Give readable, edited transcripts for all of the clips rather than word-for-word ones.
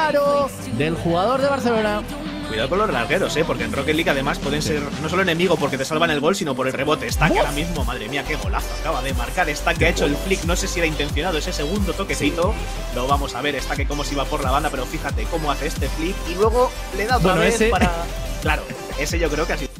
disparo del jugador de Barcelona. Cuidado con los largueros, porque en Rocket League además pueden ser no solo enemigo porque te salvan el gol, sino por el rebote. Stack ahora mismo, madre mía, qué golazo acaba de marcar Stack, que ha hecho el flick. No sé si era intencionado ese segundo toquecito. Lo vamos a ver, Stack cómo se iba por la banda, pero fíjate cómo hace este flick. Y luego le da otra vez ese... para... Claro, ese yo creo que ha sido...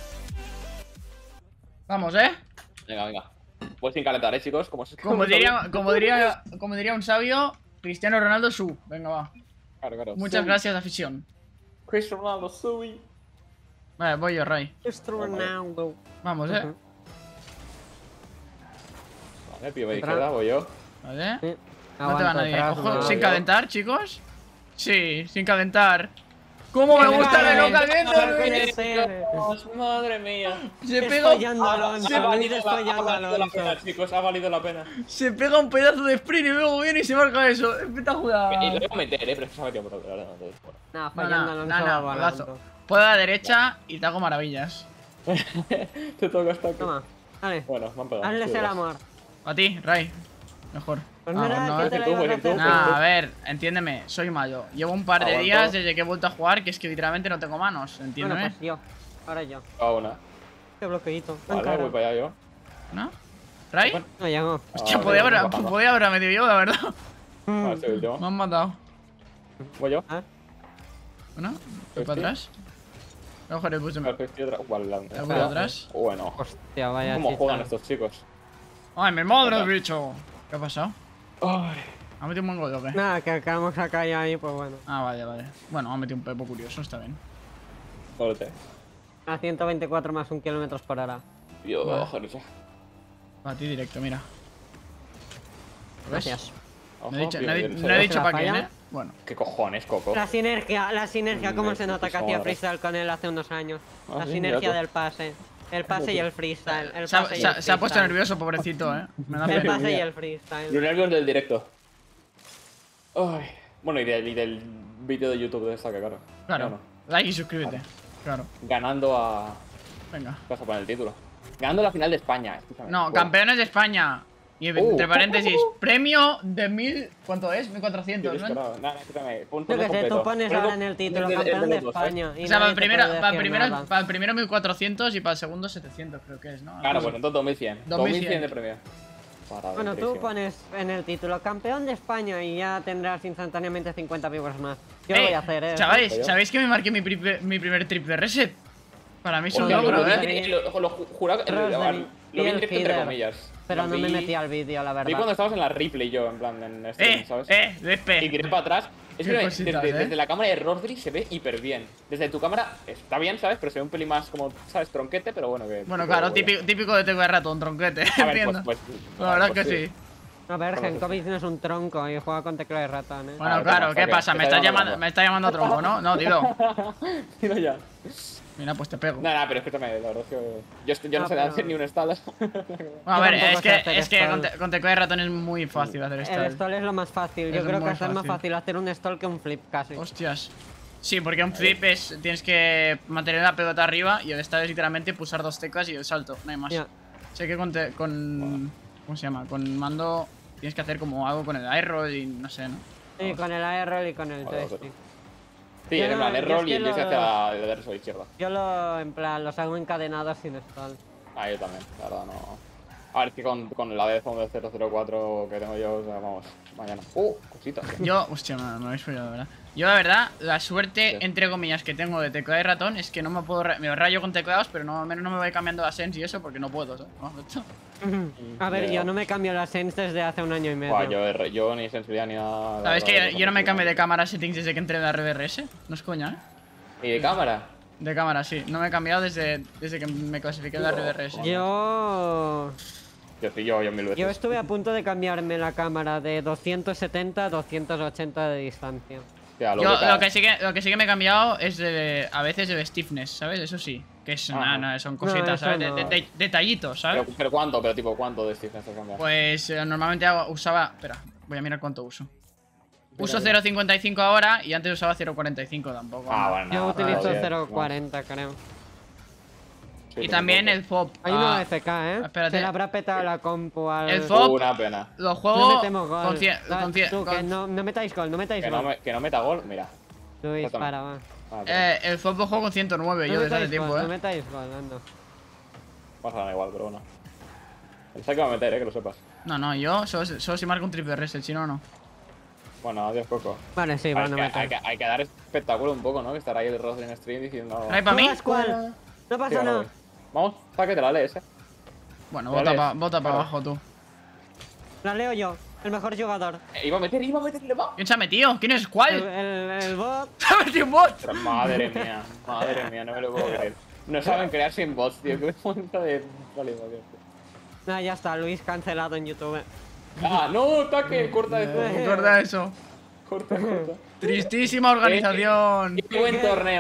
Vamos, Venga. Pues sin calentar, chicos. Como diría un sabio, Cristiano Ronaldo su. Venga, va. Claro. Muchas gracias, afición. Cristiano Ronaldo, Sui. Vale, voy yo, Ray. Cristiano Ronaldo. Vamos, Vale, pibe de izquierda, voy yo. Vale. Sí. No te va nadie. Atrás, Ojo, no, sin yo. calentar, chicos. Sí, sin calentar. ¿Cómo me gusta que no caliente? Madre mía. Se pega, Chicos, ha valido la pena. se pega un pedazo de sprint y luego viene y se marca eso. Espectacular. Y lo voy a meter, pero se ha metido por otro lado. Nah, fallando Alonso. golazo. Puedo a la derecha y te hago maravillas. Te toca hasta aquí. Toma, dale. Bueno, me han pegado. Hazles el amor. A ti, Ray. Mejor. Pues Ah, mira, no, ¿qué te tú, la ibas a tú. hacer? Nah, a ver, entiéndeme, soy mayo. Llevo un par de Aguanto. días desde que he vuelto a jugar que es que literalmente no tengo manos, Bueno, entiéndeme. pues yo. Ahora yo. A una. Este bloqueito. Vale, voy para allá yo. ¿No? ¿Ray? No, ya no. Hostia, Ah, podía vale, haber metido yo, la verdad. Vale, estoy último. Me han matado. Voy yo. ¿Ah? ¿Bueno? ¿Voy para atrás? Mejor el bus de... Vale, ¿El bus de atrás? Bueno. Hostia, vaya. ¿Cómo chicha. juegan estos chicos? ¡Ay, mi madre, el bicho! ¿Qué ha pasado? Ay. ¿Ha metido un buen gol o qué? Nada, que acabamos acá y ahí, pues bueno. Ah, vale. Bueno, ha metido un pepo curioso, está bien. Golpe. A 124 más 1 km por hora. Yo voy a Vale. bajar ya. Para ti directo, mira. ¿Lo ves? Gracias. No he dicho, Ojo, no he bien, no he dicho ¿Se la para quién, falla? Bueno. ¿Qué cojones, Coco? La sinergia, cómo se nota que hacía madre. freestyle con él hace unos años. Ah, La sí, sinergia mira tú. del pase. El pase y el freestyle. El Se ha, pase y se ha- el se ha puesto freestyle. nervioso, pobrecito, Me da El pena. pase y el Los freestyle. nervios del directo. Ay. Bueno, y del vídeo de YouTube de esta que claro. Claro. Bueno, Like y suscríbete. Claro. ganando a... Venga. Vas a poner el título. Ganando la final de España. Escúchame. No, Bueno. campeones de España. Y entre paréntesis, premio de 1000. ¿Cuánto es? 1400, Qué ¿no? descarado. Nada, escúchame. Pon Yo el que sé, completo. tú pones Pon ahora en el título el campeón de los dos, España. Y O sea, nadie te puede decir nada. para el primero 1400 y para el segundo 700, creo que es, ¿no? Claro, pues entonces 2100. 2100 de 2100 premio. Bueno, tú pones en el título campeón de España y ya tendrás instantáneamente 50 viewers más. Yo lo voy a hacer, Chavales, ¿sabéis que me marqué mi primer triple reset? Para mí es un logro, Lo juraba que lo vi en directo entre comillas. Pero Lo no me vi- metí al vídeo, la Vi cuando verdad. estabas en la replay yo, en plan, en stream, ¿sabes? Y despe. tiré para atrás. Es Qué que cositas, desde la cámara de Rodri se ve hiper bien. Desde tu cámara está bien, ¿sabes? Pero se ve un pelín más como, ¿sabes? Tronquete, pero bueno que... Bueno, claro, típico de TV ratón, tronquete. A ver, Entiendo. pues, La verdad pues que sí. A ver, Genkovic no es un tronco y juega con tecla de ratón, Bueno, A ver, claro, ¿cómo ¿qué está? pasa? ¿Qué Me está estás llamando? llamando, me está llamando a tronco, ¿no? No, dilo. Tiro ya. Mira, pues te pego. Nada, pero escúchame, la verdad es que yo no sé de pero- hacer ni un stall. Bueno, a Yo ver, tampoco sé hacer es que stall. con teclado de ratón es muy fácil hacer El esto. stall es lo más fácil. Es Yo creo muy que es más fácil. fácil hacer un stall que un flip casi. Hostias. Sí, porque un flip es. Tienes que mantener la pelota arriba y el stall es literalmente pulsar dos teclas y el salto, no hay más. Ya. Sé que con. ¿Cómo se llama? Con mando tienes que hacer como algo con el aero y no sé, ¿no? Sí, con el AR y con el Vale, joystick. Sí, Yo en no- plan, yo es es roll que y empieza lo- hacia la derecha o izquierda. Yo lo, en plan, los hago encadenados sin stall. Ah, yo también, la verdad, no. A ver, es que con la Deathbomb del 004 que tengo yo, o sea, vamos, mañana. Cositas. Yo, hostia, me habéis follado, ¿verdad? Yo, la verdad, la suerte, Sí. entre comillas, que tengo de teclado y ratón es que no me puedo. Me rayo con teclados, pero no, al menos no me voy cambiando la sense y eso porque no puedo, ¿sabes? A ver, Ya. yo no me cambio la sense desde hace un año y medio. Buah, yo ni sensibilidad ni nada. ¿Sabes la verdad, que yo no me cambio de cámara settings desde que entré en la RDRS? No es coña, ¿eh? ¿Y de cámara? De cámara, sí. No me he cambiado desde que me clasifiqué en la RDRS. Yo Yo mil veces. estuve a punto de cambiarme la cámara de 270 a 280 de distancia. Ya, Yo lo que sí que me he cambiado es a veces de stiffness, ¿sabes? Eso sí. Que es Ajá. son cositas, eso ¿sabes? no. Detallitos, ¿sabes? pero ¿cuánto? Pero tipo, ¿cuánto de stiffness has cambiado? Pues normalmente usaba. Espera, voy a mirar cuánto uso. Uso 0.55 ahora y antes usaba 0.45 tampoco. Ah, bueno, Yo nada, utilizo bien, 0.40, creo. Sí, Y también el FOB. Hay uno de FK, espérate. Se le habrá petado la compu al... El FOB Una pena. lo No juego metemos gol. con Tú, que no metáis gol, no metáis Que gol. no meta gol, mira. Luis, Toma. para, va. el FOB lo juego con 109 yo desde hace tiempo, No metáis gol, anda. Vamos a ganar igual, pero bueno. El saque va a meter, que lo sepas. No, yo solo si marco un triple reset, si no, no. Bueno, adiós, Coco. Vale, sí, va, no metáis. Hay que dar espectáculo un poco, ¿no? Que estar ahí el rostro en stream diciendo. ¿No hay para mí? ¿Juegas cuál? No pasa nada. Vamos, saque, te la lees, Bueno, Vale, bota para claro. abajo tú. La leo yo, el mejor jugador. Iba a meterle va. ¿Quién se ha metido? ¿Quién es? El, ¿Cuál? el bot. ¡Se ha metido un bot! Pero madre mía, no me lo puedo creer. No saben crear sin bots, tío. Qué momento de. Vale, vale. No, ya está, Luis cancelado en YouTube. Ah, no, taque, corta eso. Recuerda eso. Corta. Tristísima organización. Qué buen torneo,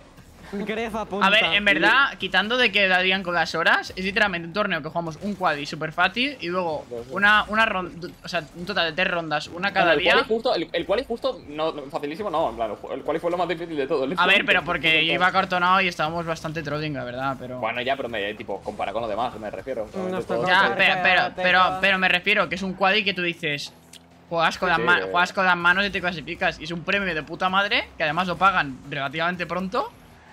Grefa punta. A ver, en verdad, quitando de que darían con las horas, es literalmente un torneo que jugamos un quadi súper fácil y luego una ronda, o sea, un total de 3 rondas, una cada día. El quali justo, no, facilísimo no, en plan, el quali fue lo más difícil de todo. A ver, pero porque yo iba cartonado y estábamos bastante trolling, la verdad, pero... Bueno, ya, pero tipo, compara con lo demás, me refiero. Nos tocó. Ya, pero me refiero que es un quadi que tú dices... Juegas con, juegas con las manos y te clasificas. Y es un premio de puta madre, que además lo pagan relativamente pronto.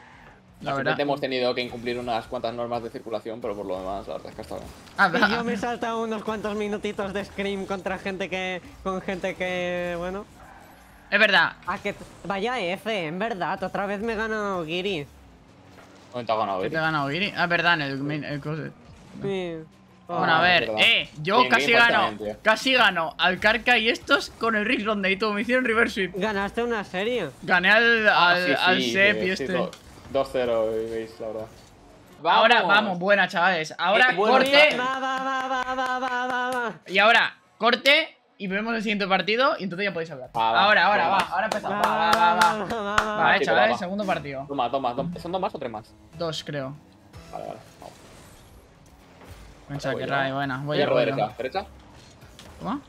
La verdad. Hemos tenido que incumplir unas cuantas normas de circulación, pero por lo demás, la verdad es que está bien. Y yo me he saltado unos cuantos minutitos de scream contra gente que... Con gente que... Bueno... Es verdad. Que vaya F, en verdad, otra vez me he ganado Giri. ¿Dónde te ha ganado, ¿Qué te ha ganado Giri? Ah, es verdad, en el closet. Sí. Bueno, a ver, verdad. yo Bien, casi gano al Karka y estos con el Rick Ronde y todo, me hicieron reverse sweep. Ganaste una serie. Gané al sí, Sep y sí, este. 2-0, veis, la verdad. Ahora, vamos, buena, chavales. Ahora, bueno, corte. Va. Y ahora, corte. Y vemos el siguiente partido y entonces ya podéis hablar. Va. Ahora empezamos. Va. Vale, Sí, chavales, va. segundo partido. Toma. ¿Son 2 más o 3 más? 2, creo. Vale, vamos. Pensaba Voy que yo. Ray, buena. Voy Oye, a derecha, derecha. Toma.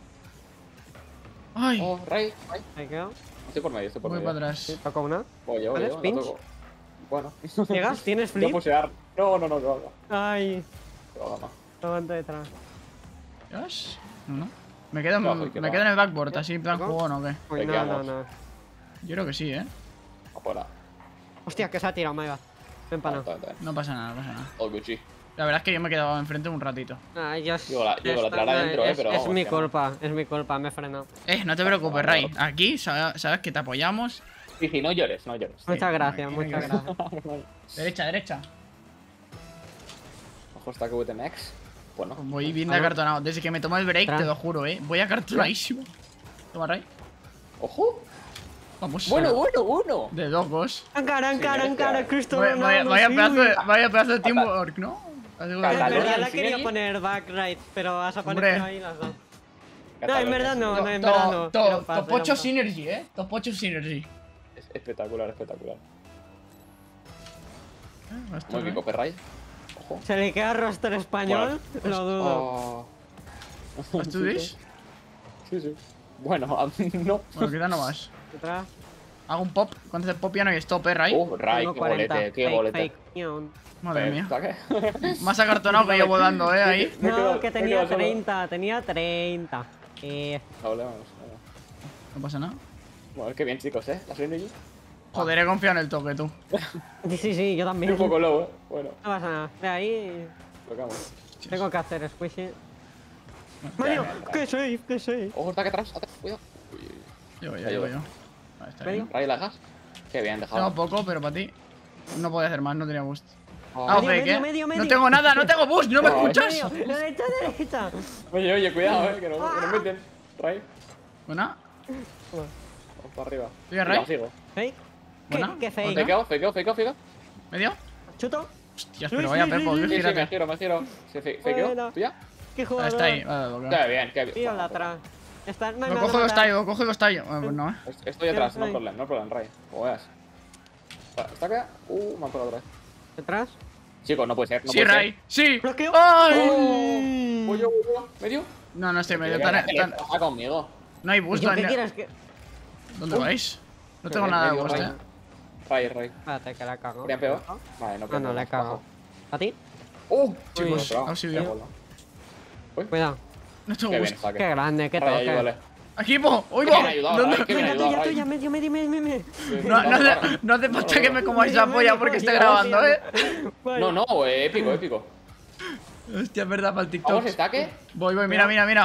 Ay, Oh, Ray. ¿Me quedo? Estoy por medio, voy para atrás. ¿Toco una? Voy yo, ¿Vale? la ¿Pinch? toco. Bueno. ¿Llegas? ¿Tienes Voy a flip? pusear. No, que va. Ay, Que va, no. aguanta detrás. ¿Llegas? No. Me quedo No, que va. en el backboard, así en plan ¿Toco? jugón o qué. Uy, Ahí no. quedamos. Yo creo que sí, Afuera. Hostia, que se ha tirado, me va. Me he empanado. No pasa nada, no pasa nada. All Gucci. La verdad es que yo me he quedado enfrente un ratito. Ay, yo Digo, la tirará dentro, pero es vamos, mi que no. culpa, es mi culpa, me he frenado. No te preocupes, Ray. Aquí sabes que te apoyamos. Sí, no llores. Muchas gracias, muchas gracias. Derecha. Ojo, está que VT Max. Bueno. Voy bien de acartonado. Desde que me tomo el break, te lo juro, Voy acartonadísimo. Toma, Ray. Ojo. Vamos. Bueno. De locos. Encara, Cristo. Vaya pedazo de teamwork, ¿no? Ya la quería poner back right, pero has aparecido ahí las dos. No, en verdad no, en verdad no. Top 8 Synergy, Top 8 Synergy. Espectacular. Muy bien, Copperray. Ojo. Se le queda roster español, lo dudo. Oh. ¿Vas tú, Dish? Sí. Bueno, no. Bueno, queda no más. Detrás. Hago un pop. Cuando hace pop ya no hay stop, Ray. Ray, Tengo qué 40. bolete, qué bolete. Fake neon. Madre mía. ¿Está qué? Más acartonado que yo volando, ahí. Me he No, quedado- que me he tenía quedado solo. 30, tenía 30. Hablemos. No pasa nada. Bueno, qué bien, chicos, la Synergy. Joder, he confiado en el toque, tú. Sí, yo también. Estoy un poco low, Bueno, No pasa nada. De ahí tocamos. tengo que hacer squishy. Mario, qué safe. Ojo, está que atrás, cuidado. Llevo yo. Vale, está ¿Medio? bien. Ray, las gas. Qué bien, Tengo dejado. poco, pero para ti. No podía hacer más, no tenía boost. Ah, Ah, Medio, fake, medio. No tengo nada, no tengo boost, no me No, escuchas. Medio, derecha. Oye, cuidado, que no meten. Ray, Buena. vamos para arriba. ¿Sigue Ray? Sigo. Fake. Buena. ¿Qué fake? Fakeo. ¿Medio? Chuto. Hostias, pero vaya Pepo, Sí, me gírate. giro. ¿Se fakeo? Bueno. ¿Tuya? ¿Qué Ah, jugador? está ahí, vale, Qué bien, qué bien. Tío, la atrás. Está, Lo cojo los tallos, Pues no, Estoy atrás, no Ray. problem, Ray. Como veas. ¿Está acá? Me han colado otra vez. ¿Detrás? Chicos, no puede ser, no Sí, puede ser. Ray, sí. Bloqueo. ¡Ay! Voy yo, ¿medio? No estoy medio. Está conmigo. No hay boost, ¿Yo qué no- quieres que...? ¿Dónde vais? No tengo nada de boost, Ray. Ray. Espérate, que la cago. ¿Sería peor? Vale, no, No, le cago. ¿A ti? Chicos, Uy, auxilio. qué bola. Uy, Cuidado. No te qué bien, gusta. saque. Qué grande, qué Ray, toque. ayúdale. ¡Equipo! ¡Uy, Qué bien ayudado, Ray, qué bien Venga, ayudado, tuya, Ray. tuya, medio. No hace falta que me comáis la polla porque estoy grabando, No, no, épico, épico. Hostia, es verdad, para el TikTok. ¿Vamos, estaque? Voy, mira.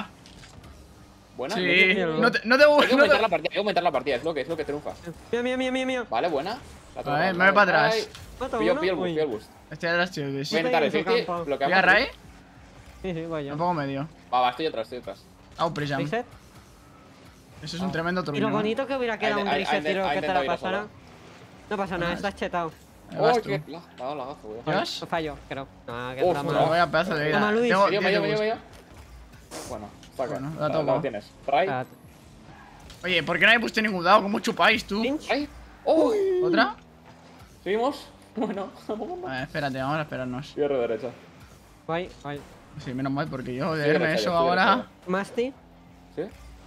Buena. Sí. bien. No te Hay que aumentar gusta. la partida, hay que aumentar la partida, es lo que triunfa. Mío. Vale, buena. La A ver, me voy para atrás. Ay, Mata Pillo uno. el boost, Uy. pillo el boost. Estoy atrás, tío. Voy a Sí, intentar en su decir que campo. lo que ¿Voy a Ray? Sí, voy yo. Me pongo medio. Va, estoy atrás. Au, Prism. ¿Reset? Eso es un tremendo Y turbino. lo bonito que hubiera quedado un Ha reset, tiro que te intentado la ir a pasara. solo. No pasa nada, estás chetado. Ahí vas ¡Oh, tú. qué! Le ha dado lagazo, güey. ¿Dios? No fallo, creo. No, que Uf, trama. Me voy a pedazo de vida. Toma, Luis. Tengo Medio. 10 de boost. Bueno, saca. Bueno, la toco. tienes. Ray. Espérate. Oye, ¿por qué no he puesto ningún dado? ¿Cómo chupáis tú? Pinch. Ray. ¡Oh! ¿Otra? ¿Seguimos? Bueno, vámonos. A ver, espérate, vamos a esperarnos. Cierre derecha. Voy. Sí, menos mal, porque yo de Sí, verme derecha, eso yo estoy ahora. derecha. Masti. ¿Sí?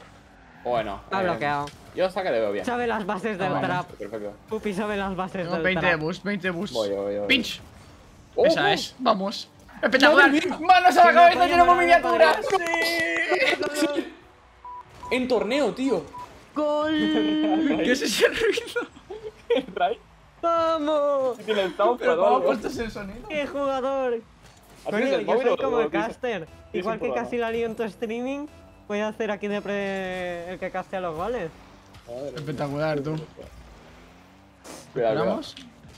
Bueno. Ha bloqueado. Yo saque le veo bien. Sabe las bases del vale. trap. Perfecto. Pupi sabe las bases Tengo del 20 de trap. boost, 20 de boost. Voy. Pinch. ¡Oh! Esa es, vamos. Espectacular. ¡Madre mía! ¡Manos a la Sí, cabeza! me ¡Tenemos apoyo, miniatura! me apoyo. ¡Sí! En torneo, tío. ¡Gol! ¿Qué es ese ruido? Ray. ¡Vamos! Tiene el sound, ¿Pero cómo has puesto ese sonido? ¡Qué jugador! ¿Has Coño, visto el yo móvil soy o como lo el tienes? caster. Sí, Igual sin que problema. casi la lío en tu streaming, voy a hacer aquí de el que castea los goles. Espectacular, tú. Cuidado. ¿Esperamos?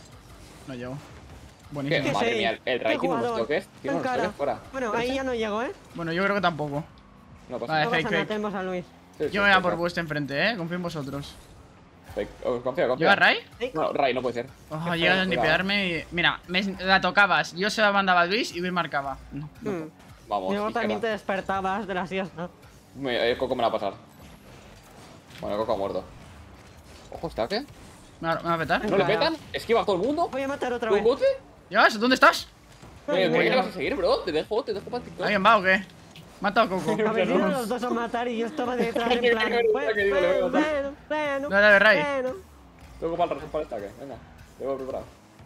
No llego. ¿Qué? Buenísimo. Madre sí. mía, el ¡Qué Ray tiene unos jugador! toques. Tiene unos ¡Tan toques cara! fuera. Bueno, ahí ya no llego, ¿eh? Bueno, yo creo que tampoco. No pasa Vale, No fake, pasa nada, fake. tenemos a Luis. Sí, Yo me voy a sí, por sí. vuestra enfrente, confío en vosotros. Fake. Oh, confía. ¿Llega Ray? No, Ray no puede ser. Ojo, llegas a cuidado. nipearme y. Mira, la tocabas. Yo se la mandaba a Luis y Luis marcaba. No. Vamos. Luego también te izquierda. despertabas de la siesta. Coco me la va a pasar. Bueno, Coco ha muerto. Ojo, ¿está qué? ¿Me va a petar? ¿No le petan? ¿Esquiva a todo el mundo? Voy a matar otra ¿Tu vez. bote? ¿Llegas? ¿Dónde estás? ¿Qué le vas a seguir, bro? Te dejo para TikTok. ¿Alguien va o qué? Mata a Coco. Habéis ido los dos a matar y yo estaba detrás en plan. Que digo, le voy a matar. Bueno. Dale, Ray. Tengo para el ataque. Venga, tengo preparado.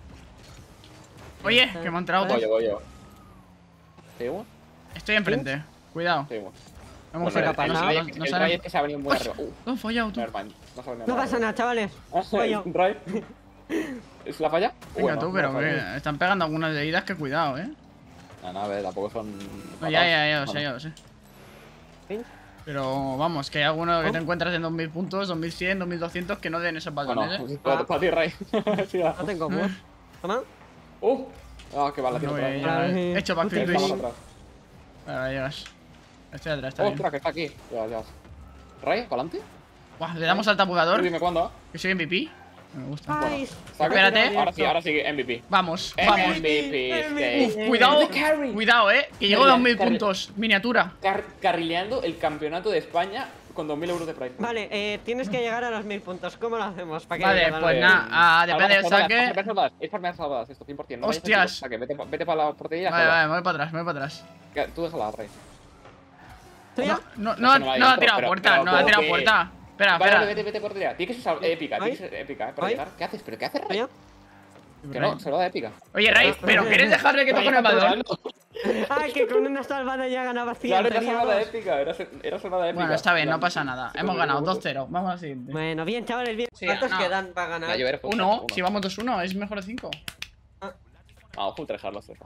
Oye, que me ha entrado otro. Voy yo. ¿Seguimos? Estoy enfrente. Cuidado. Seguimos. Hemos Bueno, fallado. el Ray- No el sale. Ray es que se ha venido muy arriba. No, he fallado tú. Nevermind. No sabe No pasa nada, chavales. Voy yo. Ray. ¿Es la falla? Venga tú, pero no, que están pegando algunas de idas que cuidado, No, a ver, tampoco son. No, ya lo sé. Pinch. Pero vamos, que hay algunos que te encuentras en 2000 puntos, 2100, 2200 que no den esos balones, Bueno, para ti, Ray. Sí, va. No tengo bus. Toma. Que va, la tiro No, otra vez. ya, he hecho backflip Estamos twist. atrás. Ahora llegas. Estoy atrás, está bien. Ostras, que está aquí. Ya. Ray, ¿para adelante? Buah, le damos al tabulador, Dime cuándo. que soy MVP. Me gusta. Ay. Saca. Espérate. Ahora sí, MVP. Vamos. MVP. Uf, cuidado, que llego a 2000 Carry. puntos. Miniatura. Carrileando el campeonato de España con 2000 euros de price. Vale, tienes que llegar a los 1000 puntos. ¿Cómo lo hacemos? ¿Para que Vale, llegue a pues los- nada, depende del saque. Es farmear salvadas, esto, 100%. No Hostias. vayas a saque, vete para la portería. Vale, me voy para atrás. Tú déjala, Ray. ¿Tuya? No No ha va tirado dentro, puerta, pero no ha tirado ¿por qué? puerta. Espera, Vale, espera. vete portería. Tiene que ser épica, Ay. tiene que ser épica, para Ay. llegar. ¿Qué haces? ¿Pero qué haces, Ray? ¿Tuya? Que no, se lo da épica. Oye, Ray, pero ¿quieres dejarle que toque el balón? Ah, que con una salvada ya ganaba 100. Claro, era tenía salvada dos. épica, era salvada épica. Bueno, está bien, no pasa nada. Sí, Hemos sí, ganado sí. 2-0. Vamos al siguiente. Bueno, bien, chavales, bien. Sí, ¿Cuántos no. quedan para ganar? Va a llover, Uno, si vamos 2-1, es mejor de 5. Vamos, full trejar los tres.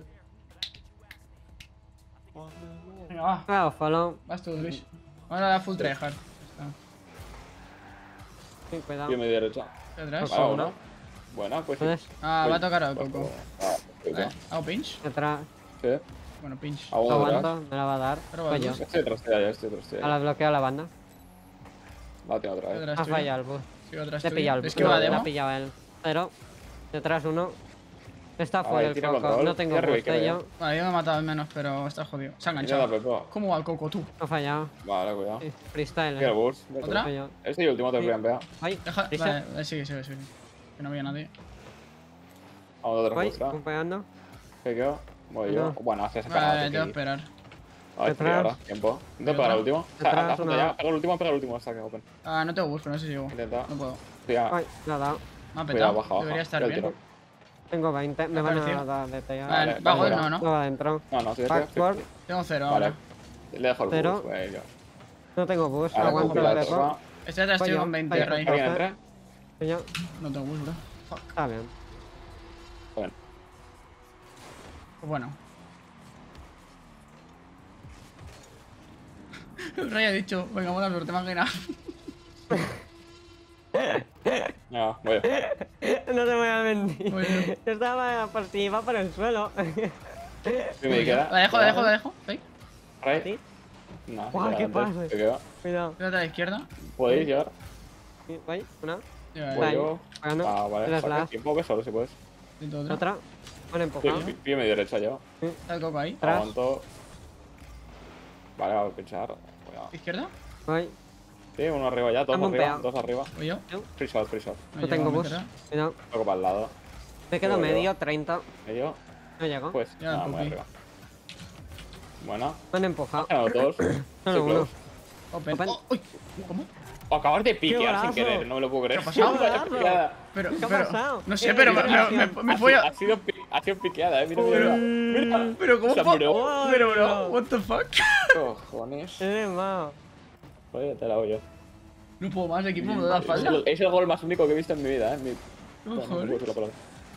Venga, va. Ah, follow. Vas tú, Luis. Ahora full tryhard. Sí, cuidado. Yo me di derecha. Estoy atrás. Ojo. Vale, uno. Buena, pues sí. Puedes. Ah, va a tocar a Coco. Vale, ¿Hago pinch? Detrás. sí. Bueno, pinch. Hago uno detrás. Aguanto, me la va a dar. Pero Pues va, yo. Luis. Estoy detrás, estoy detrás. Ahora bloqueo la banda. La tengo otra Estoy vez. atrás Ha tuyo. fallado el bus. Sigo atrás Le he tuyo. pillado el bus. Esquiva No, le demo. ha pillado él. Pero. Detrás uno. Está A fuera ver, el tira coco. control. No tengo Tira arriba y boost que yo. Vale, yo me he matado al menos, pero está jodido. Se ha Mira la enganchado. Pepo. ¿Cómo va el Coco, tú? Ha fallado. Vale, cuidado. Sí, freestyle. Mira el burst. ¿Otra? Soy yo. Este y el último te lo Sí. voy a enviar. Ay, Deja. prisa. Vale, sigue. Que no había nadie. Vamos a otra Voy, muestra. acompañando. ¿Qué quedo? Voy yo. No. Bueno, se ha Vale, sacado. tengo que esperar. A ver, Detrás. ahora. Tiempo. Intenta pegar el último. O sea, Detrás, haz punto una. ya. Pega el último. Saque open. Ah, no tengo bus, pero no sé si llego. Intenta. No puedo. Cuidado. Ay, nada. Me ha Cuidado, petado. baja. Debería estar Ya el bien. tiro. Tengo 20, me Me van a pareció. dar de pegar. Vale, Vale, bajo vale. no, No ¿no? va adentro. No, no, sí, Backward. Tengo 0 Vale. ahora. Le dejo el Cero. boost, güey. No tengo boost, Ahora, aguanto cuidado, el Pepo. toca. Estoy atrás tuyo Fallo, con 20, fallo. Ray. ¿Alguien entra? Yo, No tengo bus, bro. Fuck. está bien. Bueno. Pues bueno. El Ray ha dicho, venga, buena suerte, máquina. No, voy yo. No te voy a mentir. Bueno. Yo estaba por si iba por el suelo. ¿Qué me queda? La dejo. Fake. Ray. ¿Sí? No, Guau, ya qué antes, pase. te quedo. Cuidado. Quédate a la izquierda. ¿Podéis llegar? Sí, voy, una. Ya, Voy Ahí. yo. Pagando. Ah, vale. Tres Saca flash. tiempo que solo si puedes. Siento otra. Otra. Buen empujado. Pío medio derecha yo. Está el coco ahí. Atrás. Aguanto. Vale, va a pinchar. Cuidado. ¿Izquierda? Voy. Sí, uno arriba ya, dos Está arriba, monteado. dos arriba. Voy yo. Free shot, free shot. No llego tengo a boost. meter, Cuidado. Toco para el lado. Me quedo Luego yo. medio, 30. Medio. No llego. Pues, Ya, nada, muy pupi. arriba. Bueno, Me han empujado. ganado dos. Solo Sí, uno. close. Open. Open. Oh, uy. ¿Cómo? O acabar de piquear sin golazo! querer, no me lo puedo creer. ¿Qué ha pasado? Vaya piqueada. Pero, ¿Qué ha pero, pasado? no sé, ¿Qué pero desgracia? me fui a... Ha sido piqueada, mira, mira. Mira. Pero, ¿cómo O sea, fue? bro. Pero, bro, what the fuck? Cojones. Eres malo. Oye, te la hago yo. No puedo más, equipo, me da la falda. Es el gol más único que he visto en mi vida, mi... No, No puedo joder. decir la palabra.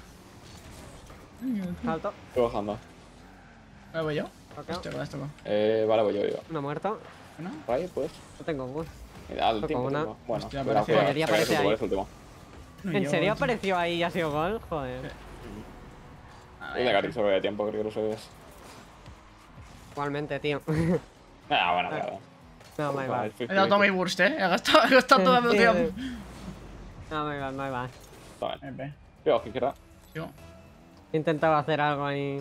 Salto. Estoy bajando. Ahora voy yo. Ok. Hostia, con esto. Vale, voy yo. Uno muerto. Bueno, Ray, pues. No tengo boost. Mira, al Toco tiempo. una. Tiempo. Bueno, Hostia, cuidado, aparece cuidado, ahí. saca Aparece ese ahí. gol, es último. no ¿En llego, serio tío. apareció ahí y ha sido gol? Joder. A Es de ver. Garrick sobre de tiempo, creo que lo sabes. Igualmente, tío. Ah, bueno, claro. No, my bad. He dado todo mi burst, He gastado toda mi velocidad. No, my bad, my bad. Está bien. Ve. Cuidado, que izquierda. Yo. Intentaba hacer algo ahí.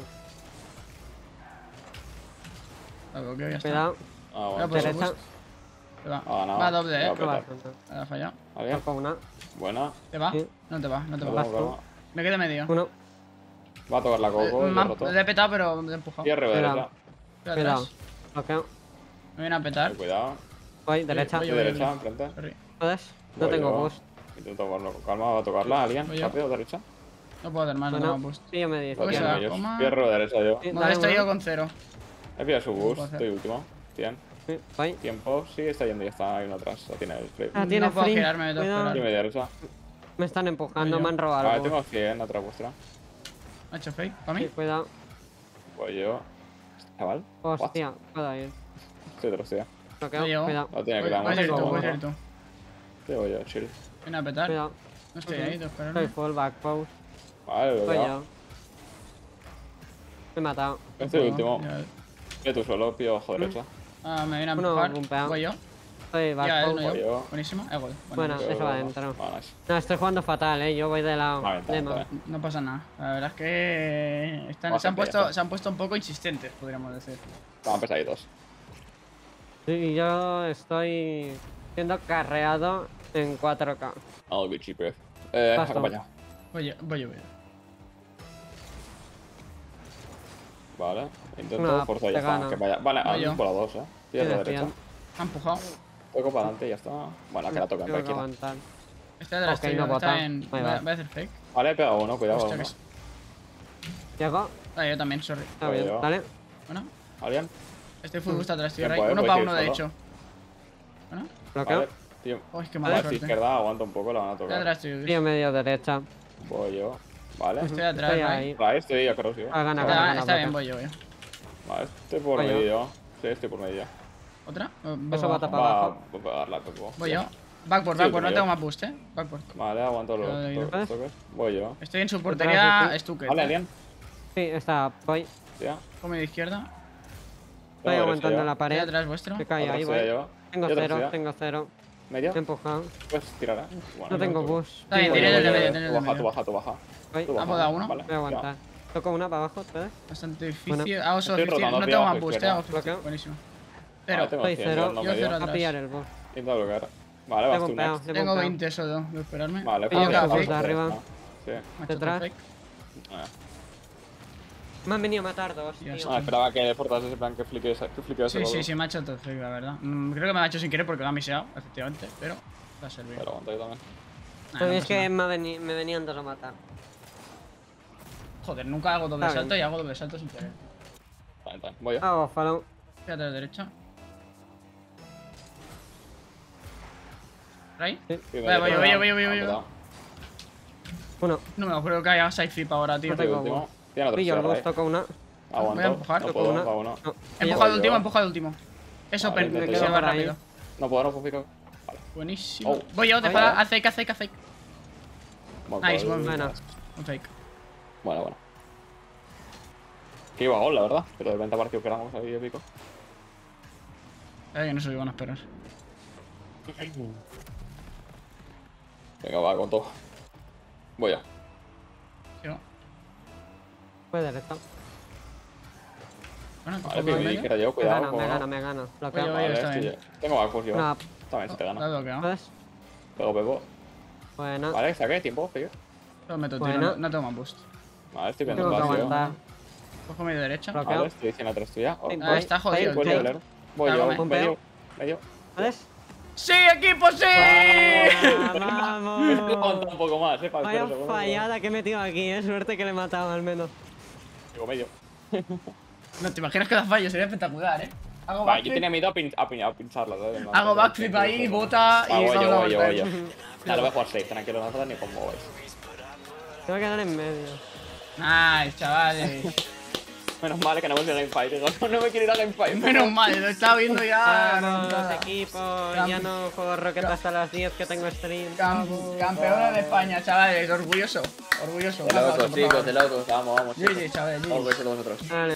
Algo que ya está. Cuidado. Ah, Ya, bueno. pues, Derecha. Te va. Ah, no. Va doble, Ya, No va. Me ha fallado. ¿Alguien? Toco una. Buena. ¿Te va? Sí. No te va, no te Calma, va. Vas tú. calma. Me quedo medio. Uno. Va a tocar la coco y lo roto. Le he petado, pero me he empujado. Y arriba Cuidado. derecha. Estoy Cuidado. atrás. Bloqueo. Me viene a petar. Cuidado. Voy, derecha. voy Y yo. derecha, enfrente. Sorry. ¿Puedes? No Voy tengo yo. boost. Intento tocarlo con calma, va a tocarla. ¿Alguien? Voy yo. Rápido, derecha. No puedo hacer más, no Bueno, tengo boost. sí, yo me di. Lo Pues tienen se va, ellos. coma. Pierro derecha yo. Sí, Vale, dale estoy una. yo con 0. He pillado su boost, puedo hacer. estoy último. Bien. Sí, voy. Tiempo, sí, está yendo y está ahí uno atrás. Lo tiene el flip. Ah, tiene No puedo free. girarme, me tengo que Cuidado. esperar. Y media derecha. Me están empujando, Voy yo. me han robado Vale, algo. tengo 100 atrás vuestra. ¿Ha hecho fake? ¿Para Sí, mí? cuidado. Voy yo. Chaval. Hostia, puedo ir. Sí, te lo estoy. Bloqueo, No llego. cuidado. Lo tiene que Puedes dar ir tú, tengo puedes uno. ir tú. Sí, voy yo, chill. Viene a petar. Cuidado. No estoy ahí, tengo que Soy esperarme. full back post. Vale, lo Voy veo. yo. Me he matado. Este es el último. Ya. Ve tú solo, pío bajo derecha. Ah, me viene a Uno empujar. bumpeado. Voy yo. Soy back Ya, post. no Voy yo. yo. Buenísimo. Gol. Bueno, Yo- eso va adentro. Ah, nice. No, estoy jugando fatal, yo voy de lado. Vale, está bien, Demo. está bien. No pasa nada. La verdad es que Vamos se, a han empezar. puesto un poco insistentes, podríamos decir. Vamos a empezar ahí dos. Sí, yo estoy siendo carreado en 4K. Algo que chip. Paso. Acompañado. Voy yo. Vale. Una, Intento forzar y te ya está. gana. Que vaya. Vale, Voy yo. han volado dos, Tierra Tienes derecha. 100. Me ha empujado. Toco para adelante y ya está. Bueno, que la tocan, Tengo que tranquila. aguantar. Este atrás Ok, tuyo, no está bota. en... Ahí Voy va. a hacer fake. Vale, he pegado uno, cuidado. Hostia, uno. que es- Llego. Ah, yo también, sorry. Está Voy bien, yo. dale. Bueno, ¿Alguien? estoy full gusto atrás, tío. Tiempo, Ray. Uno voy para que uno, de solo. hecho. Bueno, Bloqueo. Vale, tío. uy, qué Vale, mala si suerte. izquierda, aguanta un poco, la van a Estoy tocar. atrás tuyo, Tío medio derecha. Voy yo. Vale. Estoy atrás, Estoy Ray. ahí. Vale, estoy a cross, yo. Ah, gana, Está, gana, está bien, bloqueo. voy yo. Vale, estoy por Voy yo. medio. Sí, estoy por medio. ¿Otra? Eso va a tapar Va abajo. a pegarla, Pepo. Voy yo. Backboard, Sí, backboard, no yo. tengo más boost, Backboard. Vale, aguanto los Vale, yo. toques. Voy yo. Estoy en su Detrás portería, de ti. Stuket. Vale, alguien. Sí, está. Voy. Tía. Come de izquierda. Estoy aguantando la Estoy pared. atrás vuestro. Me cae ahí, Atrás voy. yo. Tengo Yo 0, atrás tengo 0. ¿Medio? Me he empujado. Pues tirar, Bueno, No tengo tú. boost. Está bien, Voy, tiene voy, el de voy. medio, tiene el de Tú baja, medio. tú baja. Voy. Tú ¿Ha baja. podado uno? Vale, Voy a aguantar. Toco una para abajo, ¿puedes? Bastante difícil. Bueno. Hago solo Estoy 50. rotando No hacia tengo abajo, más boost, izquierda. hago 50. Bloqueo. Buenísimo. Vale, Pero tengo Estoy 100, cero. no Yo medio. cero. A pillar el boost. Intento bloquear. Vale, vas Tengo tú un peo, next. le he tengo bumpeo. 20 solo, voy a esperarme. Vale, Y yo Pillo cada su boost fake. de arriba. Sí. Me ha hecho Detrás. otro fake. Ah. Me han venido a matar dos, Ya tío. está. Ah, esperaba que forzases ese plan que fliquees ese Sí, sí, me ha hecho otro fake, la verdad. Creo que me ha hecho sin querer porque lo ha miseado, efectivamente, pero va a servir. Pero aguanta yo también. Nah, Pues no es pasa que nada. me venían dos a matar. Joder, nunca hago doble Está salto bien. y hago doble salto sin querer. Vale, voy yo. Hago follow. Fíjate a la derecha. ¿Por ahí? Sí. Sí, Voy, voy. Cuidado. Uno. No me acuerdo que haya side flip ahora, tío. No tengo Último. Tiene otro Pillo el cierre, bus, toco una. Aguanto. Voy a empujar. No Toco puedo, una. va uno. No. Empuja el yo. último, empuja el último. Es Vale, open, intento que yo. se va Por ahí. rápido. No puedo, Vale. Buenísimo. Oh. Voy yo, Ahí dispara. va. Haz fake, haz fake, haz fake. Nice, Bueno. Un fake. Bueno. Que iba a gol, la verdad. Pero de 20 partidos que éramos ahí épico. Que no se lo iban a esperar. Venga, va, con todo. Voy yo. Sí, no. Fue derecha. Bueno, Vale, cojo en Pibi, medio. que era yo, Me cuidado. gana, como me no. gana, me gana. Bloqueo. Oye, Vale, está estoy bien. yo. Tengo bacos yo. Una. También se te La he gana. bloqueado. ¿Puedes? Pego, Pepo. Buena. Vale, saqué tiempo, Pibi. Lo meto, tío. Bueno. No tengo más boost. Vale, estoy viendo Tengo que espacio. aguantar. Cojo medio derecha. Bloqueo. Vale, estoy diciendo atrás tuya. Oh, Sí, Ah, está jodido. ahí, voy tío. yo, Lero. Voy Claro, yo, me- medio. ¿Puedes? ¡Sí, equipo, sí! Ah, Me estoy aguantando ¡Vamos! un poco más, para Vaya el segundo. fallada que he metido aquí, Suerte que le he matado al menos. Digo, medio. No te imaginas que da fallo, sería espectacular, hago Vale, yo backflip, tenía miedo a pincharla, ¿sabes? hago backflip ahí, bota y voy yo. vamos. Ya, lo voy a jugar safe, tranquilo, no pasa ni con moves. Tengo que quedar en medio. Nice, chavales. Menos mal que no voy a gamefight, digo, no me quiero ir a gamefight. Menos mal, lo estaba viendo ya. Vamos, equipo. Ya no juego Rocket hasta las 10 que tengo stream. Campeona de España, chavales, orgulloso. Orgulloso. Un aplauso, por favor. de locos, vamos. Sí, chavales, sí. Vamos, vosotros. Vale.